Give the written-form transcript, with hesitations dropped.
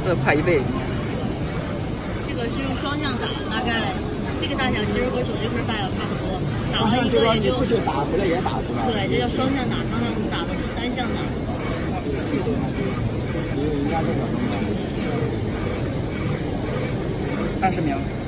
快1倍。 这个是用双向打，大概这个大小其实和手机壳大小差不多，打了一个也就不是打回来也打出来。 对，这叫双向打，刚才我们打的是单向打。 20秒。